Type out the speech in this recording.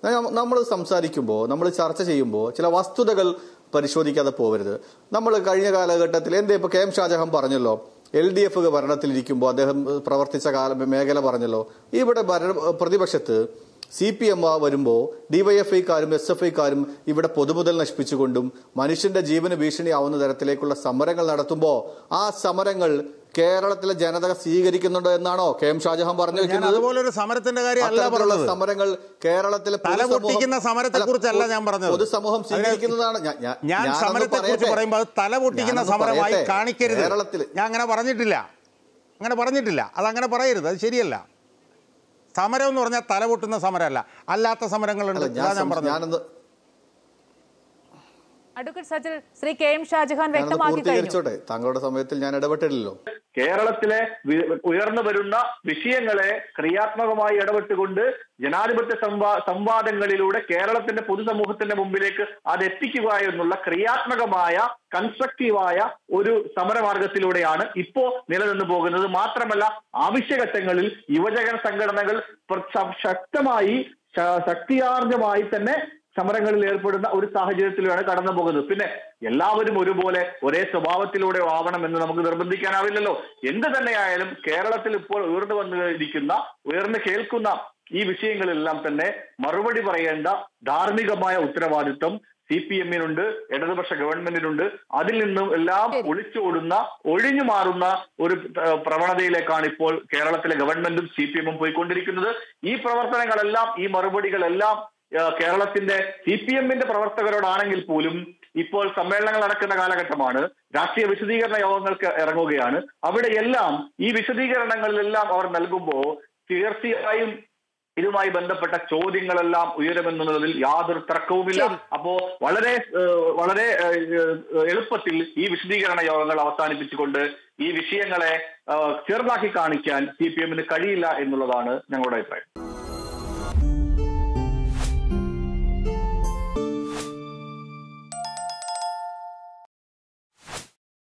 നമ്മൾ സംസാരിക്കുമ്പോൾ, നമ്മൾ ചർച്ച ചെയ്യുമ്പോൾ ചില വസ്തുതകൾ പരിശോധിക്കാതെ പോകരുത്. നമ്മൾ കഴിഞ്ഞ കാലഘട്ടത്തിൽ ഇപ്പൊ കെ എം ഷാജഹാൻ പറഞ്ഞല്ലോ, LDF ഭരണത്തിലിരിക്കുമ്പോൾ അദ്ദേഹം പ്രവർത്തിച്ച മേഖല പറഞ്ഞല്ലോ. ഇവിടെ പ്രതിപക്ഷത്ത് CPM വരുമ്പോൾ DYFIക്കാരും SFIക്കാരും ഇവിടെ പൊതുമുതൽ നശിപ്പിച്ചുകൊണ്ടും മനുഷ്യന്റെ ജീവന് ഭീഷണിയാവുന്ന തരത്തിലേക്കുള്ള സമരങ്ങൾ നടത്തുമ്പോൾ ആ സമരങ്ങൾ കേരളത്തിലെ ജനത സ്വീകരിക്കുന്നുണ്ടോ എന്നാണോ കെ എം ഷാജഹാൻ പറഞ്ഞിരിക്കുന്നത്? അതുപോലൊരു സമരത്തിന്റെ കാര്യമല്ല, സമരങ്ങൾ കേരളത്തിലെ തലപൊട്ടിക്കുന്ന സമരത്തെ കുറിച്ചല്ല ഞാൻ പറഞ്ഞത്. പൊതുസമൂഹം സ്വീകരിക്കുന്നതാണ്. ഞാൻ സമരത്തെ കുറിച്ച് പറയുമ്പോൾ അത് തലപൊട്ടിക്കുന്ന സമരമായി കാണിക്കരുത്. കേരളത്തിൽ ഞാൻ അങ്ങനെ പറഞ്ഞിട്ടില്ല. അതങ്ങനെ പറയരുത്, അത് ശരിയല്ല. സമരം എന്ന് പറഞ്ഞാൽ തലപൊട്ടുന്ന സമരമല്ല, അല്ലാത്ത സമരങ്ങളുണ്ട്. ഞാൻ പറഞ്ഞത് advocate Sajil, Shri K M Shajahan വ്യക്തമാക്കി കഴിഞ്ഞു. താങ്കളുടെ സമയത്തിൽ ഞാൻ ഇടപെട്ടില്ലല്ലോ. കേരളത്തിലെ ഉയർന്നു വരുന്ന വിഷയങ്ങളെ ക്രിയാത്മകമായി ഇടപെട്ടുകൊണ്ട് ജനാധിപത്യ സംവാദങ്ങളിലൂടെ കേരളത്തിന്റെ പൊതുസമൂഹത്തിന്റെ മുമ്പിലേക്ക് അത് എത്തിക്കുക എന്നുള്ള ക്രിയാത്മകമായ കൺസ്ട്രക്റ്റീവായ ഒരു സമരമാർഗത്തിലൂടെയാണ് ഇപ്പോ നിലനിന്നു പോകുന്നത്. മാത്രമല്ല, ആവശ്യഘട്ടങ്ങളിൽ യുവജന സംഘടനകൾ ശക്തിയാർജമായി തന്നെ സമരങ്ങളിൽ ഏർപ്പെടുന്ന ഒരു സാഹചര്യത്തിലാണ് കടന്നു പോകുന്നത്. പിന്നെ എല്ലാവരും ഒരുപോലെ ഒരേ സ്വഭാവത്തിലൂടെ ആവണം എന്ന് നമുക്ക് നിർബന്ധിക്കാനാവില്ലല്ലോ. എന്ത് തന്നെയായാലും കേരളത്തിൽ ഇപ്പോൾ ഉയർന്നു കേൾക്കുന്ന ഈ വിഷയങ്ങളെല്ലാം തന്നെ മറുപടി പറയേണ്ട ധാർമ്മികമായ ഉത്തരവാദിത്വം CPM-നുണ്ട്, ഇടതുപക്ഷ ഗവൺമെന്റിനുണ്ട്. അതിൽ നിന്നും എല്ലാം ഒഴിഞ്ഞു മാറുന്ന ഒരു പ്രവണതയിലേക്കാണ് ഇപ്പോൾ കേരളത്തിലെ ഗവൺമെന്റും CPM-ഉം പോയിക്കൊണ്ടിരിക്കുന്നത്. ഈ പ്രവർത്തനങ്ങളെല്ലാം, ഈ മറുപടികളെല്ലാം കേരളത്തിന്റെ CPM-ന്റെ പ്രവർത്തകരോടാണെങ്കിൽ പോലും ഇപ്പോൾ സമ്മേളനങ്ങൾ നടക്കുന്ന കാലഘട്ടമാണ്, രാഷ്ട്രീയ വിശദീകരണ യോഗങ്ങൾക്ക് ഇറങ്ങുകയാണ്. അവിടെയെല്ലാം ഈ വിശദീകരണങ്ങളിലെല്ലാം അവർ നൽകുമ്പോൾ തീർച്ചയായും ഇതുമായി ബന്ധപ്പെട്ട ചോദ്യങ്ങളെല്ലാം ഉയരുമെന്നുള്ളതിൽ യാതൊരു തർക്കവുമില്ല. അപ്പോ വളരെ എളുപ്പത്തിൽ ഈ വിശദീകരണ യോഗങ്ങൾ അവസാനിപ്പിച്ചുകൊണ്ട് ഈ വിഷയങ്ങളെ ചെറുതാക്കി കാണിക്കാൻ CPM-ന് കഴിയില്ല എന്നുള്ളതാണ് ഞങ്ങളുടെ അഭിപ്രായം.